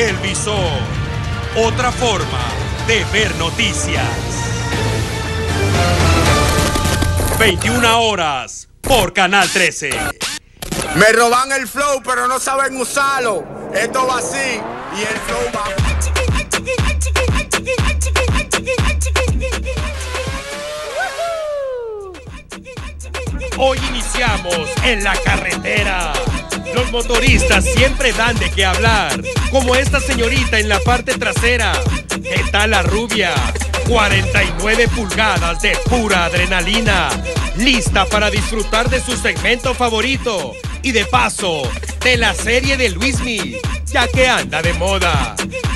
El Visor, otra forma de ver noticias. 21 horas por Canal 13. Me roban el flow, pero no saben usarlo. Esto va así y el flow va. Hoy iniciamos en la carretera. Los motoristas siempre dan de qué hablar, como esta señorita en la parte trasera. ¿Qué tal la rubia? 49 pulgadas de pura adrenalina, lista para disfrutar de su segmento favorito y de paso de la serie de Luismi, ya que anda de moda.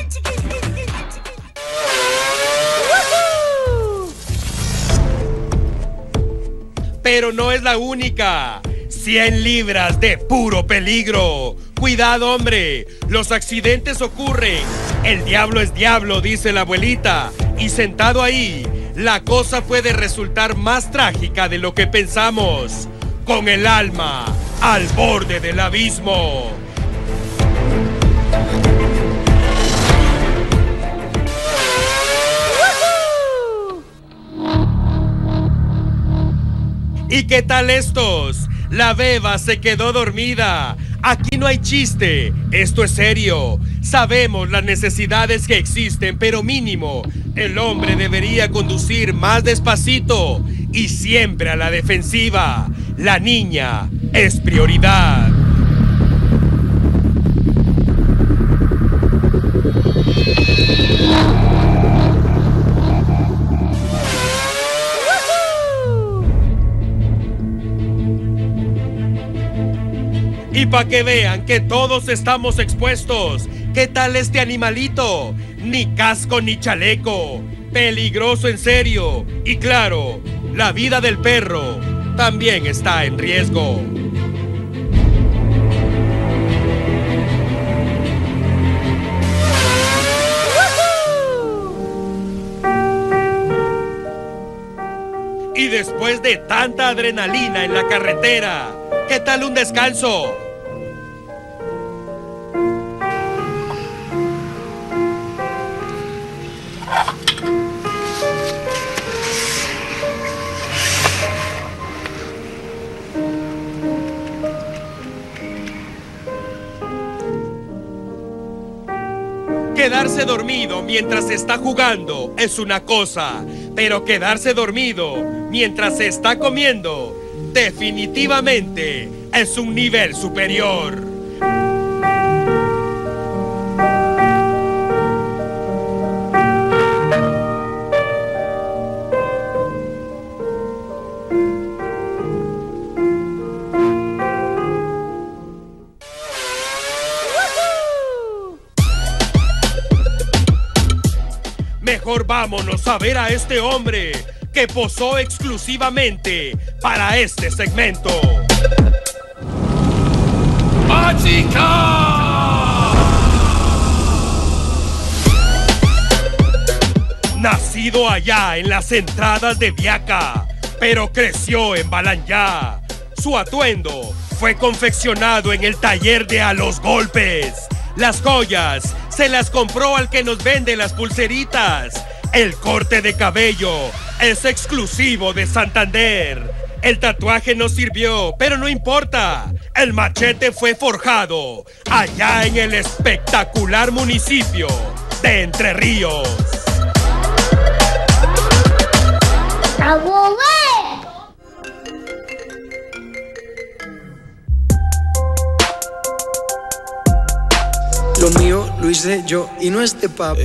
Pero no es la única. 100 libras de puro peligro. Cuidado, hombre, los accidentes ocurren. El diablo es diablo, dice la abuelita. Y sentado ahí, la cosa puede resultar más trágica de lo que pensamos. Con el alma al borde del abismo. ¿Y qué tal estos? La beba se quedó dormida. Aquí no hay chiste, esto es serio. Sabemos las necesidades que existen, pero mínimo, el hombre debería conducir más despacito y siempre a la defensiva. La niña es prioridad. Y para que vean que todos estamos expuestos, ¿qué tal este animalito? Ni casco ni chaleco, peligroso en serio. Y claro, la vida del perro también está en riesgo. Y después de tanta adrenalina en la carretera, ¿qué tal un descanso? Quedarse dormido mientras se está jugando es una cosa, pero quedarse dormido mientras se está comiendo definitivamente es un nivel superior. Mejor vámonos a ver a este hombre que posó exclusivamente para este segmento. ¡Mágica! Nacido allá en las entradas de Viaca, pero creció en Balanyá. Su atuendo fue confeccionado en el taller de A Los Golpes. Las joyas se las compró al que nos vende las pulseritas. El corte de cabello es exclusivo de Santander. El tatuaje no sirvió, pero no importa. El machete fue forjado allá en el espectacular municipio de Entre Ríos. Lo mío lo hice yo y no este pap.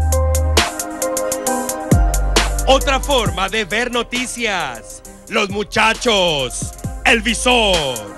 Otra forma de ver noticias. Los muchachos. El Visor.